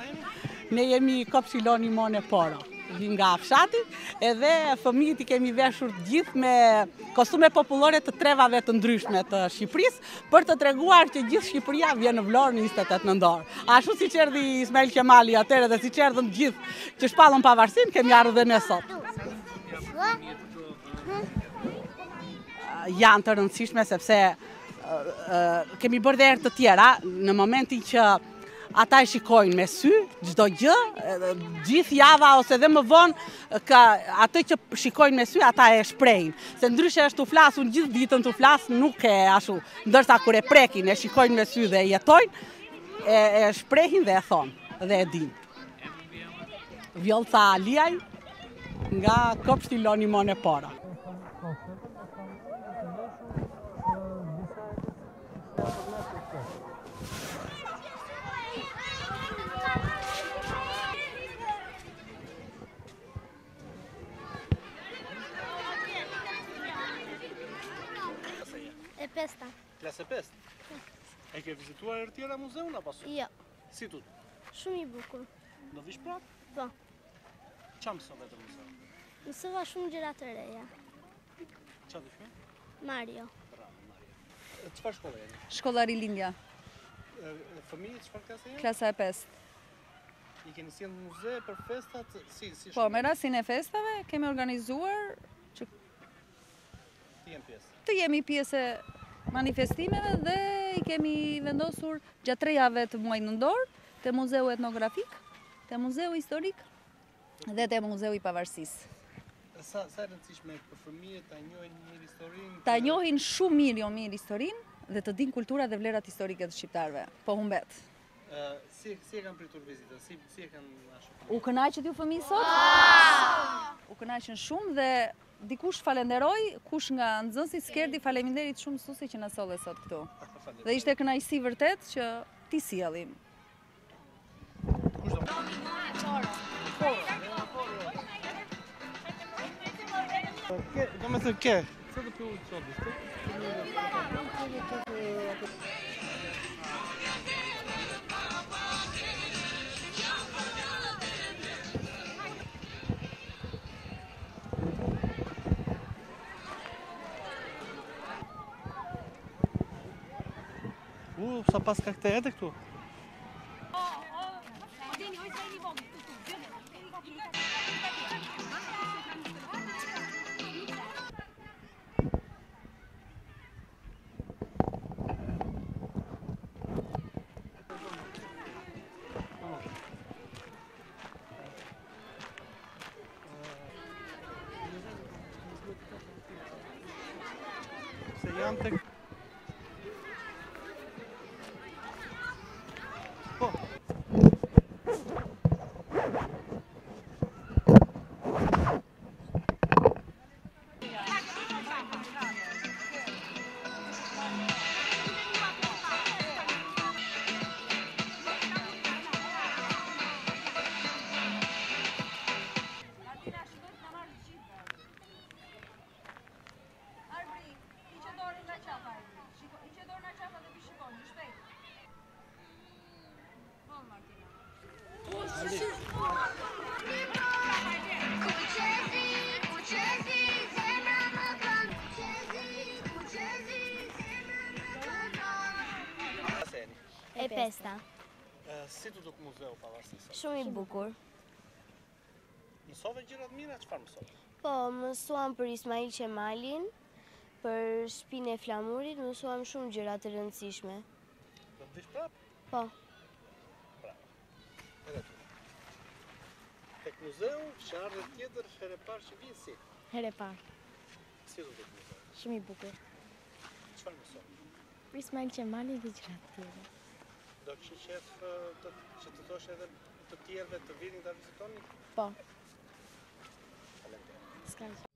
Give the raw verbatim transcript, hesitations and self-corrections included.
Ne jemi Kopshiloni Mone Poro, vim nga fshati, edhe fëmijët i kemi veshur gjithë me kostume popullore të trevave të ndryshme të Shqipërisë, për të treguar që gjithë Shqipëria vjen në Vlorë njëzet e tetë nëntor. Ashtu siç erdhi Ismail Qemali atëherë dhe siç erdhën gjithë që shpallën pavarësinë, kemi ardhur dhe ne sot. Janë të rëndësishme sepse uh, uh, kemi bërë dhe herë të tjera, në momentin që ata e shikojnë me sy, çdo gjë, gjithë java ose dhe më vonë, ka atë që shikojnë me sy, ata e shprehin. Se ndryshe është të flasun gjithë ditën të flasë, nuk e ashtu. Ndërsa kur e prekin, e shikojnë me sy dhe e jetojnë, e, e shprehin dhe e thonë, dhe e dinë. Vjollca Aliaj nga Kopshtiloni Mone Poro. E pesta. Klasë e pestë? E ke vizituar herë tjera muzeun apo sot? Jo. Si tut? Shumë i bukur. Do vish prapë? Po. Çfarë mësove të muzeu? Mësova shumë gjëra të reja. Çfarë do shme? Mario. Bravo, Mario. Çfarë shkolle jeni? Shkolla Rilindja, Fëmijët çfarë klase jeni? klasa e pestë. I keni sjellë në muze për festat? Si, si Po, me rastin e festave kemi organizuar që Ti jem pjesë. të jemi pjesë e manifestimeve dhe i kemi vendosur gjatë tre javëve të muajit nëntor te Muzeu Etnografik, te Muzeu Historik dhe te Muzeu i Pavarësisë. Sa sa e rëndësishme për fëmijët ta njohin mirë historinë? Ta njohin shumë mirë jo mirë historinë dhe të dinë kultura dhe vlerat historike të shqiptarëve. Po humbet. Uh, si, si e kanë pritur vizitën? Si, si e kanë ashtu? U kënaqët ju fëmijë sot? U kënaqën shumë dhe dikush falenderoj, kush nga nxënësit Skerdi, faleminderit shumë mësuesi që na solli sot këtu. Dhe ishte kënaqësi vërtet që ti sjellim. Ke, do me thënë ke? Sa të pju çobis? U, sa pas ka këte edhe këtu? Se janë tek... Po. E pesta. Si të duk muzeu pavarësisë? Shumë i bukur. Mësove gjërat mira, çfarë mësove? Po, mësuam për Ismail Qemalin, për shtëpinë e flamurit, mësuam shumë gjëra të rëndësishme. Do të vish prapë? Po. Bravo. Edhe tu. Tek muzeu, që ardhe tjetër, herë e parë që vinë si? Herë e parë. Si të duk muzeu? Shumë i bukur. Çfarë mësove? Për Ismail Qemalin dhe gjëra të tjera. Do kështu qef të, që të thosh edhe të tjerëve të vinin ta vizitoni? Po. Faleminderit. S'ka gjë.